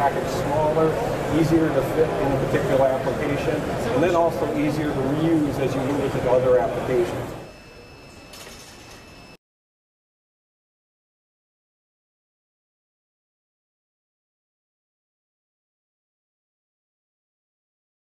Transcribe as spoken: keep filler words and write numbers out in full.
package smaller, easier to fit in a particular application, and then also easier to reuse as you move it to other applications.